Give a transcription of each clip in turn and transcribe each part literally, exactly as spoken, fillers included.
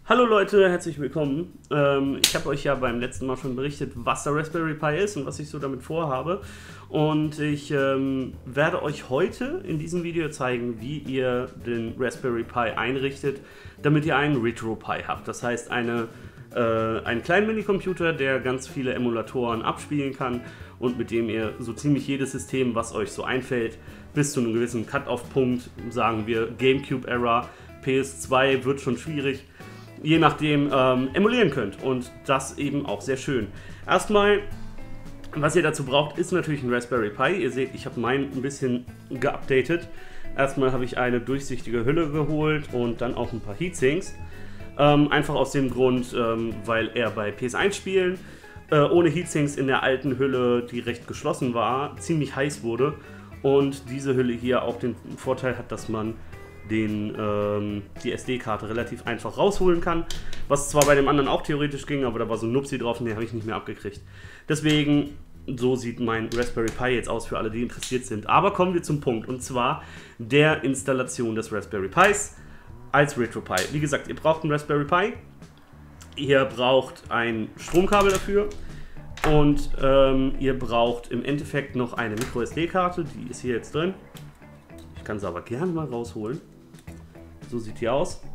Hallo Leute, herzlich willkommen. Ähm, ich habe euch ja beim letzten Mal schon berichtet, was der Raspberry Pi ist und was ich so damit vorhabe. Und ich ähm, werde euch heute in diesem Video zeigen, wie ihr den Raspberry Pi einrichtet, damit ihr einen RetroPie habt. Das heißt, eine, äh, einen kleinen Minicomputer, der ganz viele Emulatoren abspielen kann und mit dem ihr so ziemlich jedes System, was euch so einfällt, bis zu einem gewissen Cut-Off-Punkt, sagen wir GameCube-Ära, P S zwei wird schon schwierig, je nachdem ähm, emulieren könnt, und das eben auch sehr schön. Erstmal, was ihr dazu braucht, ist natürlich ein Raspberry Pi. Ihr seht, ich habe meinen ein bisschen geupdatet. Erstmal habe ich eine durchsichtige Hülle geholt und dann auch ein paar Heatsinks. Ähm, einfach aus dem Grund, ähm, weil er bei P S eins Spielen äh, ohne Heatsinks in der alten Hülle, die recht geschlossen war, ziemlich heiß wurde. Und diese Hülle hier auch den Vorteil hat, dass man den, ähm, die S D-Karte relativ einfach rausholen kann, was zwar bei dem anderen auch theoretisch ging, aber da war so ein Nupsi drauf und den habe ich nicht mehr abgekriegt. Deswegen, so sieht mein Raspberry Pi jetzt aus für alle, die interessiert sind. Aber kommen wir zum Punkt, und zwar der Installation des Raspberry Pis als RetroPie. Wie gesagt, ihr braucht einen Raspberry Pi, ihr braucht ein Stromkabel dafür und ähm, ihr braucht im Endeffekt noch eine Micro S D-Karte, die ist hier jetzt drin. Ich kann sie aber gerne mal rausholen. So sieht die aus.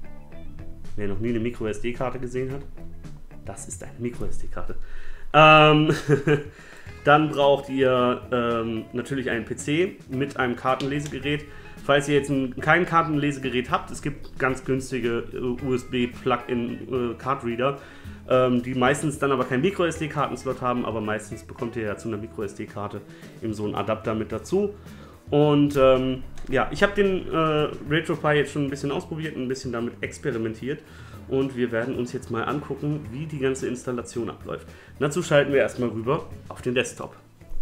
Wer noch nie eine Micro S D-Karte gesehen hat, das ist eine Micro S D-Karte. Ähm, dann braucht ihr ähm, natürlich einen P C mit einem Kartenlesegerät. Falls ihr jetzt ein, kein Kartenlesegerät habt, es gibt ganz günstige äh, U S B-Plug-in-Card-Reader, äh, ähm, die meistens dann aber keinen Micro S D-Kartenslot haben, aber meistens bekommt ihr ja zu einer Micro S D-Karte eben so einen Adapter mit dazu. Und ähm, ja, ich habe den äh, RetroPie jetzt schon ein bisschen ausprobiert und ein bisschen damit experimentiert. Und wir werden uns jetzt mal angucken, wie die ganze Installation abläuft. Dazu schalten wir erstmal rüber auf den Desktop.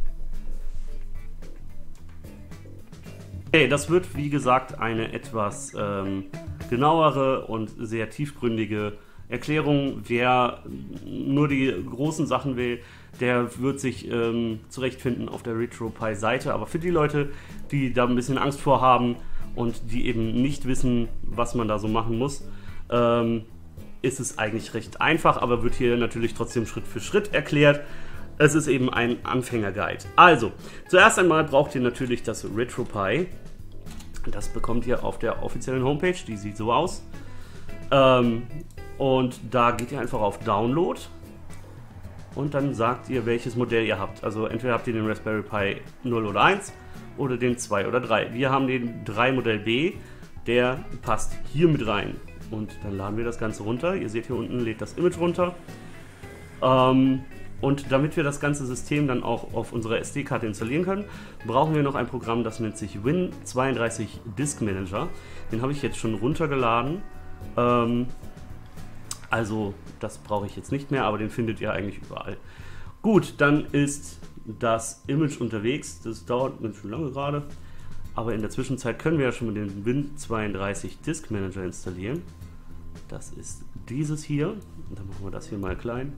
Okay, das wird wie gesagt eine etwas ähm, genauere und sehr tiefgründige Erklärung. Wer nur die großen Sachen will, der wird sich ähm, zurechtfinden auf der RetroPie-Seite. Aber für die Leute, die da ein bisschen Angst vor haben und die eben nicht wissen, was man da so machen muss, ähm, ist es eigentlich recht einfach, aber wird hier natürlich trotzdem Schritt für Schritt erklärt. Es ist eben ein Anfängerguide. Also, zuerst einmal braucht ihr natürlich das RetroPie. Das bekommt ihr auf der offiziellen Homepage, die sieht so aus. Ähm, und da geht ihr einfach auf Download. Und dann sagt ihr, welches Modell ihr habt. Also entweder habt ihr den Raspberry Pi null oder eins oder den zwei oder drei. Wir haben den drei Modell B, der passt hier mit rein. Und dann laden wir das Ganze runter. Ihr seht hier unten, lädt das Image runter. Ähm, und damit wir das ganze System dann auch auf unserer S D-Karte installieren können, brauchen wir noch ein Programm, das nennt sich Win zweiunddreißig Disk Manager. Den habe ich jetzt schon runtergeladen. Ähm, Also, das brauche ich jetzt nicht mehr, aber den findet ihr eigentlich überall. Gut, dann ist das Image unterwegs. Das dauert ganz schön lange gerade. Aber in der Zwischenzeit können wir ja schon mal den Win zweiunddreißig Disk Manager installieren. Das ist dieses hier. Und dann machen wir das hier mal klein.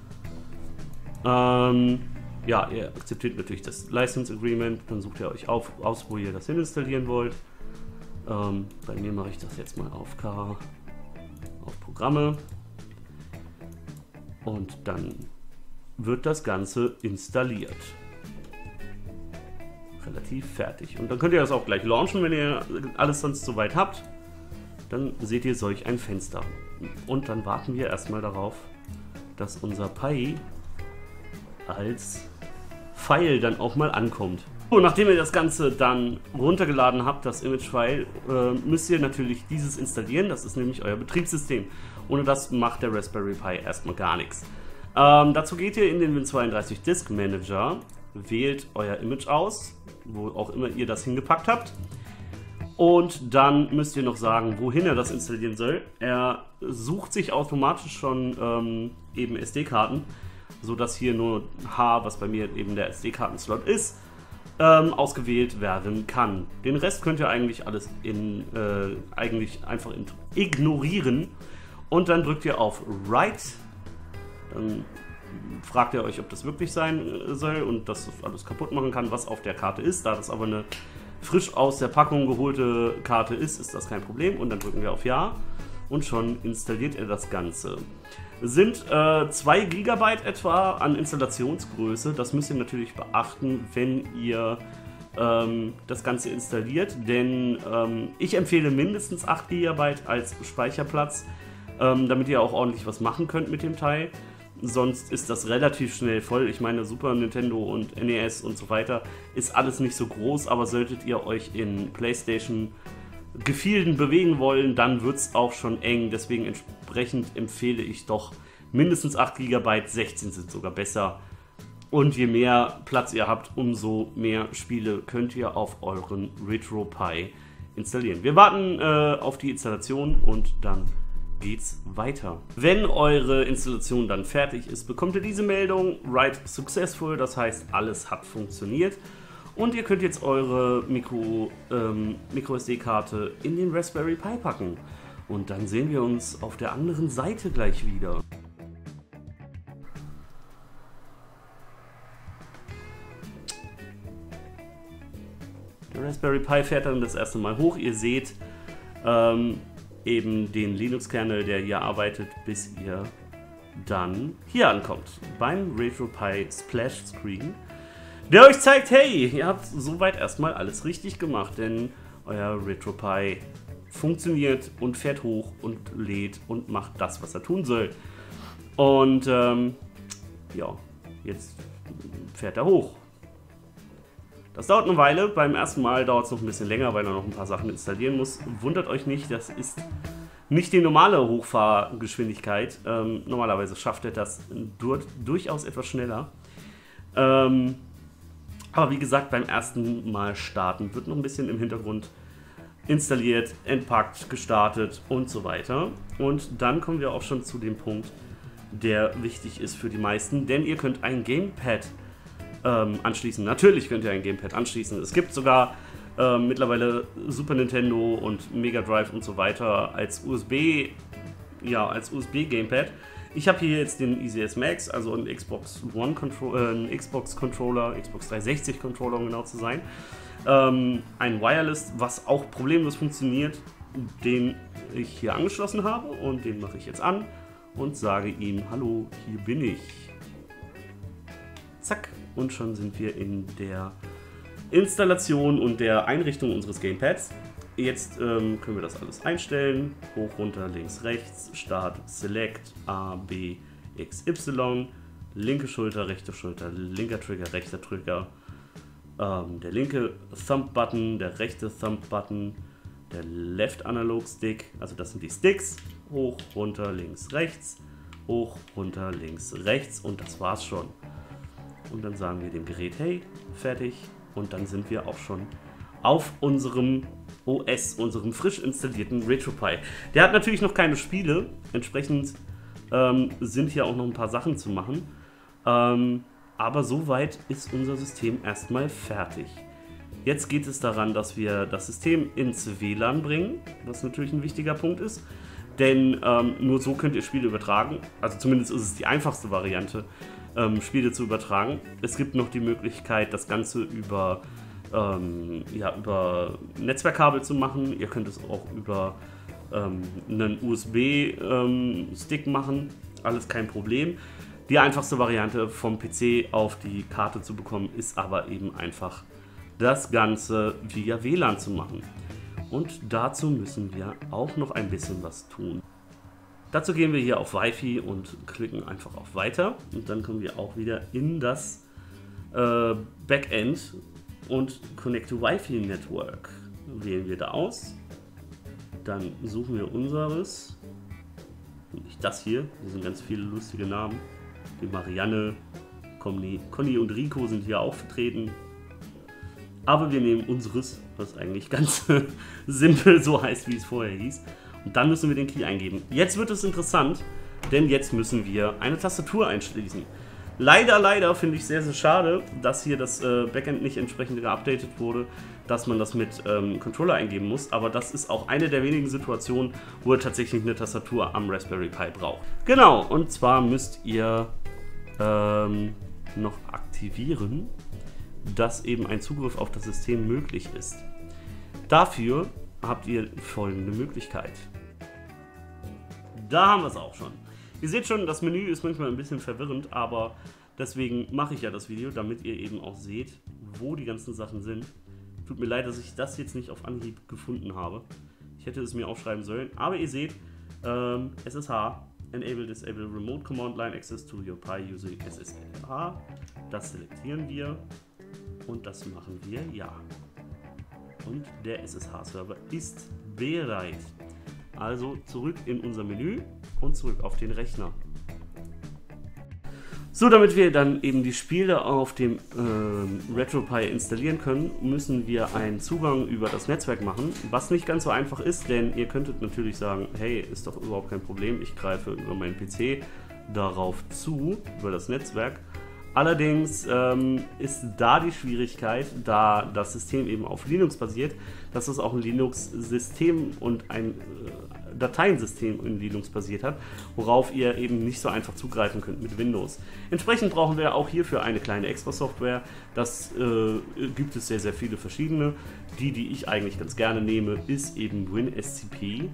Ähm, ja, ihr akzeptiert natürlich das License Agreement. Dann sucht ihr euch auf, aus, wo ihr das hin installieren wollt. Ähm, bei mir mache ich das jetzt mal auf K, auf Programme. Und dann wird das Ganze installiert. Relativ fertig. Und dann könnt ihr das auch gleich launchen, wenn ihr alles sonst soweit habt. Dann seht ihr solch ein Fenster. Und dann warten wir erstmal darauf, dass unser Pi als File dann auch mal ankommt. Und nachdem ihr das Ganze dann runtergeladen habt, das Image-File, äh, müsst ihr natürlich dieses installieren. Das ist nämlich euer Betriebssystem. Ohne das macht der Raspberry Pi erstmal gar nichts. Ähm, dazu geht ihr in den Win zweiunddreißig Disk Manager, wählt euer Image aus, wo auch immer ihr das hingepackt habt. Und dann müsst ihr noch sagen, wohin er das installieren soll. Er sucht sich automatisch schon ähm, eben S D-Karten, sodass hier nur H, was bei mir eben der S D-Karten-Slot ist, ähm, ausgewählt werden kann. Den Rest könnt ihr eigentlich alles in, äh, eigentlich einfach in, ignorieren. Und dann drückt ihr auf Write. Dann fragt ihr euch, ob das wirklich sein soll und dass das alles kaputt machen kann, was auf der Karte ist. Da das aber eine frisch aus der Packung geholte Karte ist, ist das kein Problem. Und dann drücken wir auf Ja. und schon installiert er das Ganze. Sind äh, zwei Gigabyte etwa an Installationsgröße. Das müsst ihr natürlich beachten, wenn ihr ähm, das Ganze installiert, denn ähm, ich empfehle mindestens acht Gigabyte als Speicherplatz, ähm, damit ihr auch ordentlich was machen könnt mit dem Teil. Sonst ist das relativ schnell voll. Ich meine, Super Nintendo und N E S und so weiter ist alles nicht so groß, aber solltet ihr euch in PlayStation Gefilden bewegen wollen, dann wird es auch schon eng. Deswegen entsprechend empfehle ich doch mindestens acht Gigabyte, sechzehn sind sogar besser. Und je mehr Platz ihr habt, umso mehr Spiele könnt ihr auf euren RetroPie installieren. Wir warten äh, auf die Installation und dann geht's weiter. Wenn eure Installation dann fertig ist, bekommt ihr diese Meldung, Write Successful, das heißt, alles hat funktioniert. Und ihr könnt jetzt eure Micro, ähm, Micro S D-Karte in den Raspberry Pi packen. Und dann sehen wir uns auf der anderen Seite gleich wieder. Der Raspberry Pi fährt dann das erste Mal hoch. Ihr seht ähm, eben den Linux-Kernel, der hier arbeitet, bis ihr dann hier ankommt. Beim RetroPie Splash Screen, der euch zeigt, hey, ihr habt soweit erstmal alles richtig gemacht, denn euer RetroPie funktioniert und fährt hoch und lädt und macht das, was er tun soll. Und ähm, ja, jetzt fährt er hoch. Das dauert eine Weile, beim ersten Mal dauert es noch ein bisschen länger, weil er noch ein paar Sachen installieren muss. Wundert euch nicht, das ist nicht die normale Hochfahrgeschwindigkeit. Ähm, normalerweise schafft er das dur durchaus etwas schneller. Ähm, aber wie gesagt, beim ersten Mal starten wird noch ein bisschen im Hintergrund installiert, entpackt, gestartet und so weiter. Und dann kommen wir auch schon zu dem Punkt, der wichtig ist für die meisten, denn ihr könnt ein Gamepad ähm, anschließen. Natürlich könnt ihr ein Gamepad anschließen. Es gibt sogar ähm, mittlerweile Super Nintendo und Mega Drive und so weiter als U S B, ja, als U S B Gamepad. Ich habe hier jetzt den I C S Max, also einen Xbox One Contro äh, einen Xbox Controller, Xbox dreihundertsechzig Controller, um genau zu sein. Ähm, ein Wireless, was auch problemlos funktioniert, den ich hier angeschlossen habe, und den mache ich jetzt an und sage ihm, hallo, hier bin ich. Zack, und schon sind wir in der Installation und der Einrichtung unseres Gamepads. Jetzt ähm, können wir das alles einstellen. Hoch, runter, links, rechts, Start, Select, A, B, X, Y, linke Schulter, rechte Schulter, linker Trigger, rechter Trigger, ähm, der linke Thumb-Button, der rechte Thumb-Button, der Left Analog Stick, also das sind die Sticks. Hoch, runter, links, rechts, hoch, runter, links, rechts, und das war's schon. Und dann sagen wir dem Gerät, hey, fertig, und dann sind wir auch schon auf unserem O S, unserem frisch installierten RetroPie. Der hat natürlich noch keine Spiele, entsprechend ähm, sind hier auch noch ein paar Sachen zu machen, ähm, aber soweit ist unser System erstmal fertig. Jetzt geht es daran, dass wir das System ins W L A N bringen, was natürlich ein wichtiger Punkt ist, denn ähm, nur so könnt ihr Spiele übertragen, also zumindest ist es die einfachste Variante, ähm, Spiele zu übertragen. Es gibt noch die Möglichkeit, das Ganze über Ähm, ja, über Netzwerkkabel zu machen. Ihr könnt es auch über ähm, einen U S B-Stick ähm, machen. Alles kein Problem. Die einfachste Variante vom P C auf die Karte zu bekommen, ist aber eben einfach das Ganze via W L A N zu machen. Und dazu müssen wir auch noch ein bisschen was tun. Dazu gehen wir hier auf Wi-Fi und klicken einfach auf Weiter. Und dann kommen wir auch wieder in das äh, Backend und Connect to Wi-Fi Network. Wählen wir da aus. Dann suchen wir unseres. Nicht das hier, hier sind ganz viele lustige Namen. Die Marianne, Conny, Conny und Rico sind hier auch vertreten. Aber wir nehmen unseres, was eigentlich ganz simpel so heißt, wie es vorher hieß. Und dann müssen wir den Key eingeben. Jetzt wird es interessant, denn jetzt müssen wir eine Tastatur einschließen. Leider, leider finde ich sehr, sehr schade, dass hier das äh, Backend nicht entsprechend geupdatet wurde, dass man das mit ähm, Controller eingeben muss. Aber das ist auch eine der wenigen Situationen, wo ihr tatsächlich eine Tastatur am Raspberry Pi braucht. Genau, und zwar müsst ihr ähm, noch aktivieren, dass eben ein Zugriff auf das System möglich ist. Dafür habt ihr folgende Möglichkeit. da haben wir es auch schon. Ihr seht schon, das Menü ist manchmal ein bisschen verwirrend, aber deswegen mache ich ja das Video, damit ihr eben auch seht, wo die ganzen Sachen sind. Tut mir leid, dass ich das jetzt nicht auf Anhieb gefunden habe. Ich hätte es mir aufschreiben sollen, aber ihr seht, ähm, S S H, Enable Disable Remote Command Line Access to your Pi using S S H. Das selektieren wir und das machen wir ja. Und der S S H-Server ist bereit. Also zurück in unser Menü und zurück auf den Rechner. So, damit wir dann eben die Spiele auf dem äh, RetroPie installieren können, müssen wir einen Zugang über das Netzwerk machen, was nicht ganz so einfach ist, denn ihr könntet natürlich sagen, hey, ist doch überhaupt kein Problem, ich greife über meinen P C darauf zu, über das Netzwerk. Allerdings ähm, ist da die Schwierigkeit, da das System eben auf Linux basiert, dass es auch ein Linux-System und ein äh, Dateiensystem in Linux basiert hat, worauf ihr eben nicht so einfach zugreifen könnt mit Windows. Entsprechend brauchen wir auch hierfür eine kleine Extra-Software. Das äh, gibt es sehr, sehr viele verschiedene. Die, die ich eigentlich ganz gerne nehme, ist eben WinSCP. Hier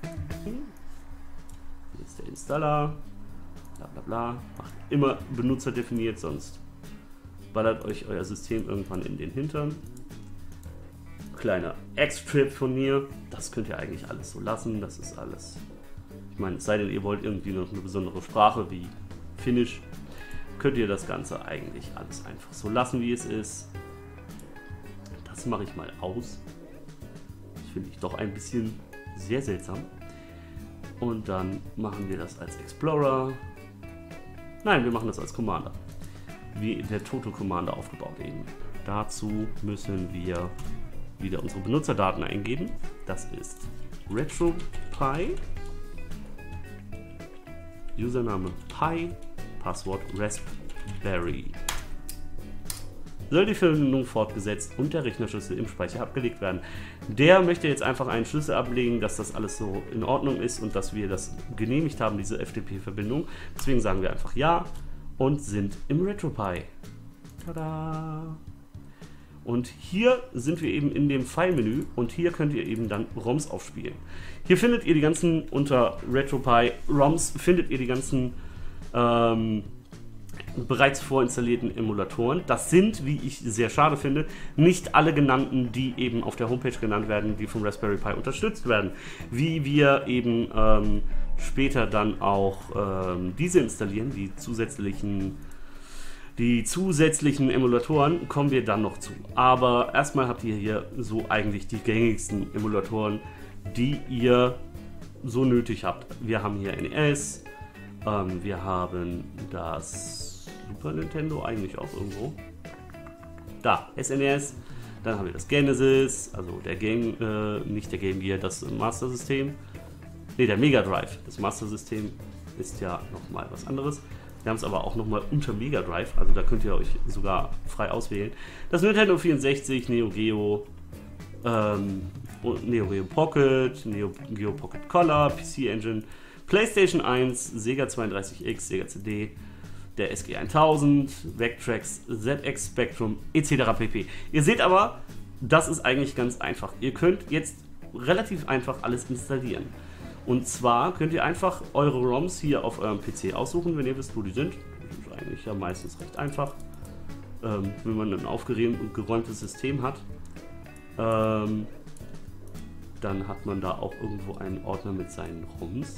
ist der Installer. Bla bla bla. Macht immer benutzerdefiniert, sonst ballert euch euer System irgendwann in den Hintern. Kleiner Extrip von mir. Das könnt ihr eigentlich alles so lassen. Das ist alles. Ich meine, es sei denn, ihr wollt irgendwie noch eine besondere Sprache wie Finnisch, könnt ihr das Ganze eigentlich alles einfach so lassen, wie es ist. Das mache ich mal aus. Das finde ich doch ein bisschen sehr seltsam. Und dann machen wir das als Explorer. Nein, wir machen das als Commander. Wie der Toto Commander aufgebaut eben. Dazu müssen wir wieder unsere Benutzerdaten eingeben. Das ist RetroPie, Username Pi, Passwort Raspberry. Soll die Verbindung fortgesetzt und der Rechnerschlüssel im Speicher abgelegt werden. Der möchte jetzt einfach einen Schlüssel ablegen, dass das alles so in Ordnung ist und dass wir das genehmigt haben, diese F T P-Verbindung. Deswegen sagen wir einfach ja und sind im RetroPie. Tada! Und hier sind wir eben in dem File-Menü und hier könnt ihr eben dann ROMs aufspielen. Hier findet ihr die ganzen, unter RetroPie ROMs findet ihr die ganzen ähm, bereits vorinstallierten Emulatoren. Das sind, wie ich sehr schade finde, nicht alle genannten, die eben auf der Homepage genannt werden, die vom Raspberry Pi unterstützt werden. Wie wir eben ähm, später dann auch ähm, diese installieren, die zusätzlichen Die zusätzlichen Emulatoren, kommen wir dann noch zu. Aber erstmal habt ihr hier so eigentlich die gängigsten Emulatoren, die ihr so nötig habt. Wir haben hier N E S, ähm, wir haben das Super Nintendo eigentlich auch irgendwo. Da, S N E S, dann haben wir das Genesis, also der Game, äh, nicht der Game Gear, das Master System. Ne, der Mega Drive. Das Master System ist ja nochmal was anderes. Wir haben es aber auch nochmal unter Mega Drive, also da könnt ihr euch sogar frei auswählen. Das Nintendo vierundsechzig, Neo Geo, ähm, Neo Geo Pocket, Neo Geo Pocket Color, P C Engine, PlayStation eins, Sega zweiunddreißig X, Sega C D, der S G tausend, Vectrex, Z X Spectrum et cetera pp. Ihr seht aber, das ist eigentlich ganz einfach. Ihr könnt jetzt relativ einfach alles installieren. Und zwar könnt ihr einfach eure ROMs hier auf eurem P C aussuchen, wenn ihr wisst, wo die sind. Das ist eigentlich ja meistens recht einfach, ähm, wenn man ein aufgeräumtes System hat. Ähm, dann hat man da auch irgendwo einen Ordner mit seinen ROMs.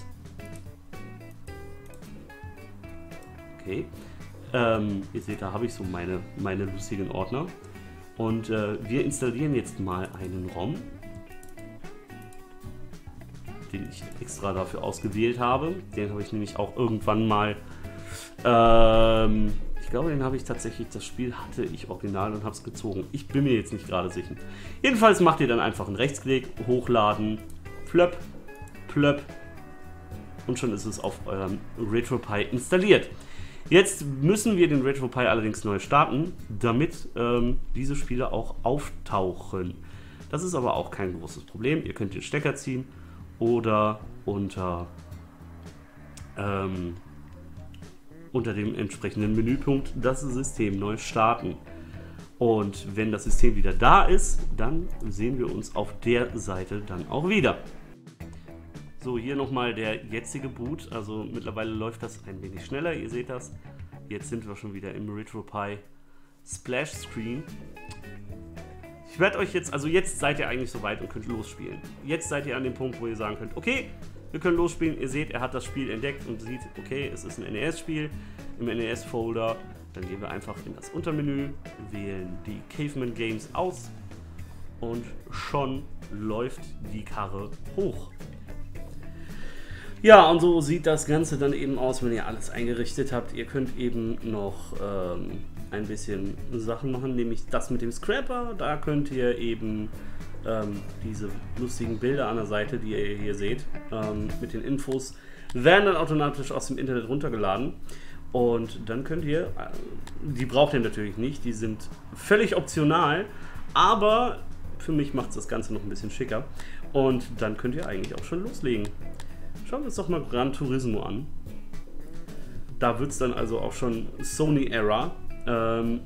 Okay. Ähm, ihr seht, da habe ich so meine, meine lustigen Ordner. Und äh, wir installieren jetzt mal einen ROM, den ich extra dafür ausgewählt habe. Den habe ich nämlich auch irgendwann mal, ähm, ich glaube, den habe ich tatsächlich, das Spiel hatte ich original und habe es gezogen. Ich bin mir jetzt nicht gerade sicher. Jedenfalls macht ihr dann einfach einen Rechtsklick, hochladen, plöpp, plöpp und schon ist es auf eurem RetroPie installiert. Jetzt müssen wir den RetroPie allerdings neu starten, damit ähm, diese Spiele auch auftauchen. Das ist aber auch kein großes Problem. Ihr könnt den Stecker ziehen oder unter, ähm, unter dem entsprechenden Menüpunkt das System neu starten. Und wenn das System wieder da ist, dann sehen wir uns auf der Seite dann auch wieder. So, hier nochmal der jetzige Boot. Also mittlerweile läuft das ein wenig schneller, ihr seht das. Jetzt sind wir schon wieder im RetroPie Splash Screen. Ich werde euch jetzt, also jetzt seid ihr eigentlich soweit und könnt losspielen. Jetzt seid ihr an dem Punkt, wo ihr sagen könnt, okay, wir können losspielen. Ihr seht, er hat das Spiel entdeckt und sieht, okay, es ist ein N E S-Spiel im N E S-Folder. Dann gehen wir einfach in das Untermenü, wählen die Caveman Games aus und schon läuft die Karre hoch. Ja, und so sieht das Ganze dann eben aus, wenn ihr alles eingerichtet habt. Ihr könnt eben noch ähm, ein bisschen Sachen machen, nämlich das mit dem Scrapper. Da könnt ihr eben ähm, diese lustigen Bilder an der Seite, die ihr hier seht, ähm, mit den Infos, werden dann automatisch aus dem Internet runtergeladen. Und dann könnt ihr, die braucht ihr natürlich nicht, die sind völlig optional, aber für mich macht es das Ganze noch ein bisschen schicker. Und dann könnt ihr eigentlich auch schon loslegen. Schauen wir uns doch mal Gran Turismo an. Da wird es dann also auch schon Sony-Era. Ähm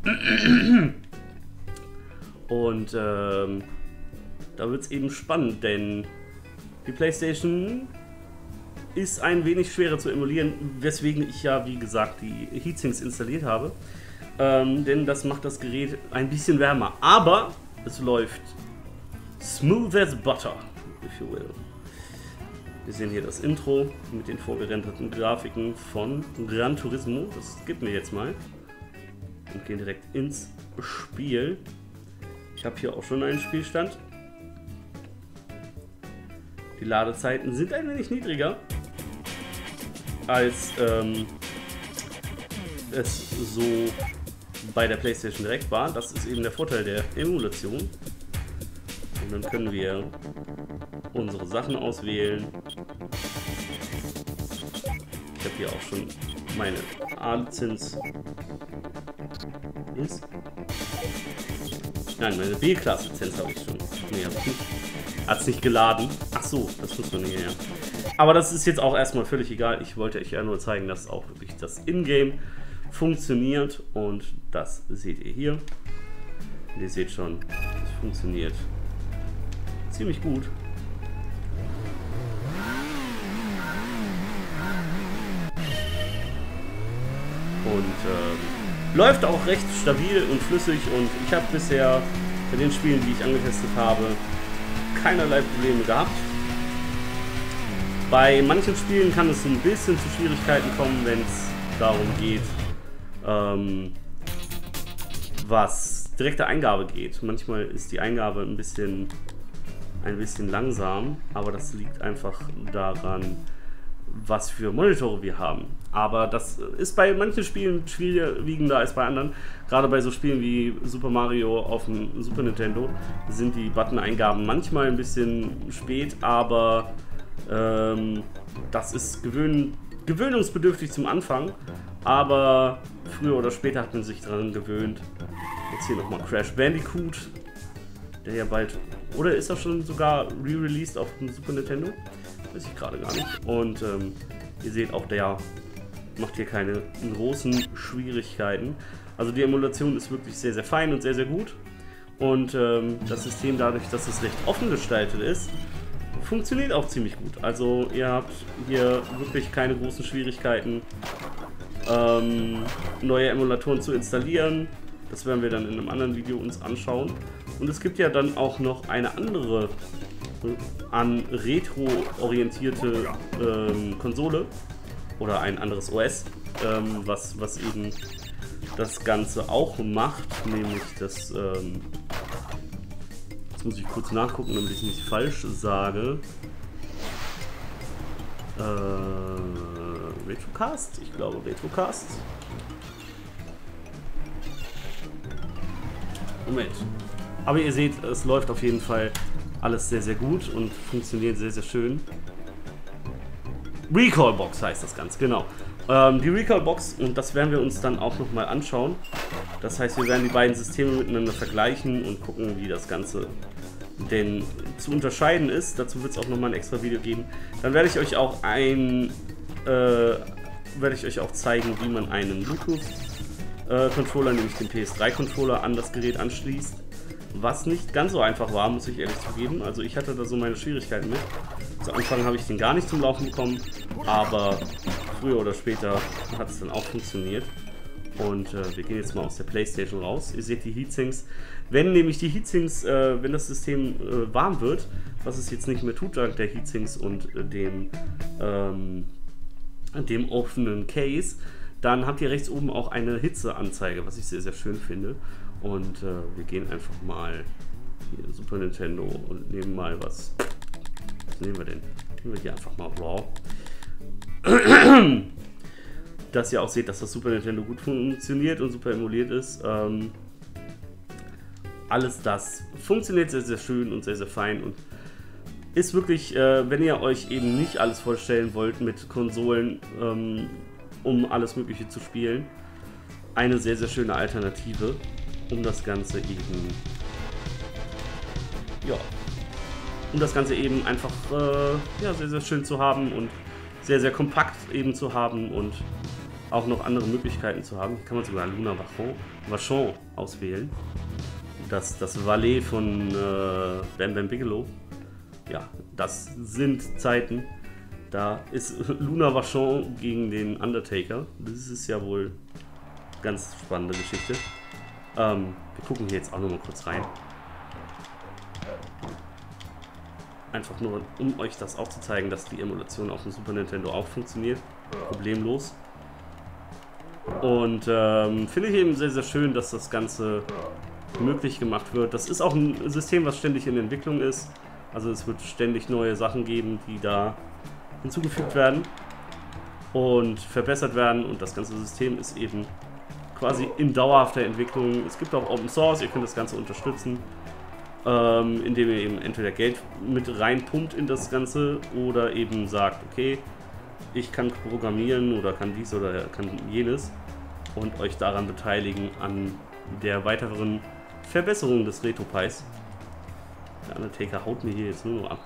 Und ähm, da wird es eben spannend, denn die PlayStation ist ein wenig schwerer zu emulieren, weswegen ich ja, wie gesagt, die Heatsinks installiert habe. Ähm, denn das macht das Gerät ein bisschen wärmer. Aber es läuft smooth as butter, if you will. Wir sehen hier das Intro mit den vorgerenderten Grafiken von Gran Turismo. Das gibt mir jetzt mal. Und gehen direkt ins Spiel. Ich habe hier auch schon einen Spielstand. Die Ladezeiten sind ein wenig niedriger, als ähm, es so bei der PlayStation direkt war. Das ist eben der Vorteil der Emulation. Und dann können wir unsere Sachen auswählen. Ich habe hier auch schon meine A-Lizenz. Ist? Nein, meine B-Klasse-Lizenz habe ich schon. Nee, habe ich nicht. Hat es nicht geladen. Ach so, das muss man nicht mehr. Aber das ist jetzt auch erstmal völlig egal. Ich wollte euch ja nur zeigen, dass auch wirklich das Ingame funktioniert. Und das seht ihr hier. Und ihr seht schon, es funktioniert ziemlich gut. Und ähm, läuft auch recht stabil und flüssig. Und ich habe bisher bei den Spielen, die ich angetestet habe, keinerlei Probleme gehabt. Bei manchen Spielen kann es ein bisschen zu Schwierigkeiten kommen, wenn es darum geht, ähm, was direkte Eingabe geht. Manchmal ist die Eingabe ein bisschen, ein bisschen langsam, aber das liegt einfach daran, was für Monitore wir haben. Aber das ist bei manchen Spielen schwieriger als bei anderen. Gerade bei so Spielen wie Super Mario auf dem Super Nintendo sind die Button-Eingaben manchmal ein bisschen spät, aber ähm, das ist gewöhn gewöhnungsbedürftig zum Anfang. Aber früher oder später hat man sich daran gewöhnt. Jetzt hier nochmal Crash Bandicoot, der ja bald, oder ist das schon sogar re-released auf dem Super Nintendo? Weiß ich gerade gar nicht. Und ähm, ihr seht auch, der macht hier keine großen Schwierigkeiten. Also die Emulation ist wirklich sehr, sehr fein und sehr, sehr gut. Und ähm, das System, dadurch, dass es recht offen gestaltet ist, funktioniert auch ziemlich gut. Also ihr habt hier wirklich keine großen Schwierigkeiten, ähm, neue Emulatoren zu installieren. Das werden wir dann in einem anderen Video uns anschauen. Und es gibt ja dann auch noch eine andere an retro-orientierte ähm, Konsole oder ein anderes O S, ähm, was, was eben das Ganze auch macht, nämlich das, ähm, jetzt muss ich kurz nachgucken, damit ich nicht falsch sage, äh, Retrocast, ich glaube Retrocast. Moment. Aber ihr seht, es läuft auf jeden Fall alles sehr, sehr gut und funktioniert sehr, sehr schön. Recall-Box heißt das Ganze, genau. Ähm, die Recall-Box, und das werden wir uns dann auch nochmal anschauen. Das heißt, wir werden die beiden Systeme miteinander vergleichen und gucken, wie das Ganze denn zu unterscheiden ist. Dazu wird es auch nochmal ein extra Video geben. Dann werde ich euch auch ein, äh, werde ich euch auch zeigen, wie man einen Bluetooth-Controller, nämlich den P S drei Controller, an das Gerät anschließt. was nicht ganz so einfach war, muss ich ehrlich zugeben. Also ich hatte da so meine Schwierigkeiten mit. Zu Anfang habe ich den gar nicht zum Laufen bekommen, aber früher oder später hat es dann auch funktioniert. Und äh, wir gehen jetzt mal aus der PlayStation raus. Ihr seht die Heatsinks. Wenn nämlich die Heatsinks, äh, wenn das System äh, warm wird, was es jetzt nicht mehr tut dank der Heatsinks und äh, dem, ähm, dem offenen Case, dann habt ihr rechts oben auch eine Hitzeanzeige, was ich sehr, sehr schön finde. Und äh, wir gehen einfach mal hier Super Nintendo und nehmen mal was. Was nehmen wir denn? Nehmen wir hier einfach mal Raw. Dass ihr auch seht, dass das Super Nintendo gut funktioniert und super emuliert ist. Ähm, alles das funktioniert sehr, sehr schön und sehr, sehr fein und ist wirklich, äh, wenn ihr euch eben nicht alles vorstellen wollt mit Konsolen, ähm, um alles Mögliche zu spielen, eine sehr, sehr schöne Alternative, um das Ganze eben, ja, um das Ganze eben einfach, äh, ja, sehr, sehr schön zu haben und sehr, sehr kompakt eben zu haben und auch noch andere Möglichkeiten zu haben. Hier kann man sogar Luna Vachon auswählen. Das, das Valet von äh, Bam Bam Bigelow. Ja, das sind Zeiten. Da ist Luna Vachon gegen den Undertaker. Das ist ja wohl eine ganz spannende Geschichte. Ähm, wir gucken hier jetzt auch noch mal kurz rein. Einfach nur, um euch das auch zu zeigen, dass die Emulation auf dem Super Nintendo auch funktioniert. Problemlos. Und ähm, finde ich eben sehr, sehr schön, dass das Ganze möglich gemacht wird. Das ist auch ein System, was ständig in Entwicklung ist. Also es wird ständig neue Sachen geben, die da hinzugefügt werden und verbessert werden. Und das ganze System ist eben quasi in dauerhafter Entwicklung. Es gibt auch Open Source, ihr könnt das Ganze unterstützen, ähm, indem ihr eben entweder Geld mit reinpumpt in das Ganze oder eben sagt, okay, ich kann programmieren oder kann dies oder kann jenes und euch daran beteiligen an der weiteren Verbesserung des RetroPies. Der Undertaker haut mir hier jetzt nur noch ab.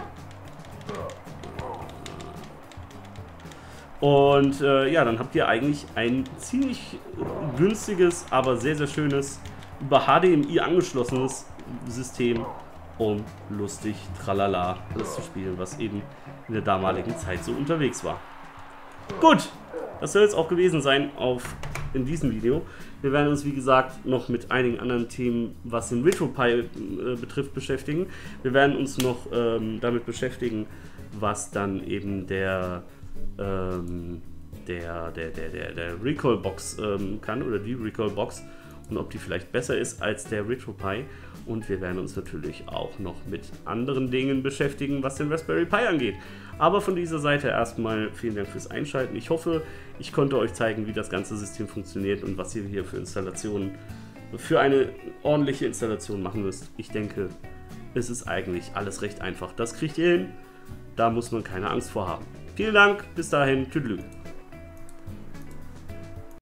Und äh, ja, dann habt ihr eigentlich ein ziemlich günstiges, aber sehr, sehr schönes, über H D M I angeschlossenes System, um lustig, tralala, alles zu spielen, was eben in der damaligen Zeit so unterwegs war. Gut, das soll es auch gewesen sein auf in diesem Video. Wir werden uns, wie gesagt, noch mit einigen anderen Themen, was den RetroPie äh, betrifft, beschäftigen. Wir werden uns noch ähm, damit beschäftigen, was dann eben der ähm, der, der, der, der, der Recall-Box ähm, kann oder die Recall-Box und ob die vielleicht besser ist als der RetroPie. Und wir werden uns natürlich auch noch mit anderen Dingen beschäftigen, was den Raspberry Pi angeht. Aber von dieser Seite erstmal vielen Dank fürs Einschalten. Ich hoffe, ich konnte euch zeigen, wie das ganze System funktioniert und was ihr hier für Installationen, für eine ordentliche Installation machen müsst. Ich denke, es ist eigentlich alles recht einfach. Das kriegt ihr hin, da muss man keine Angst vor haben. Vielen Dank, bis dahin, tschüss.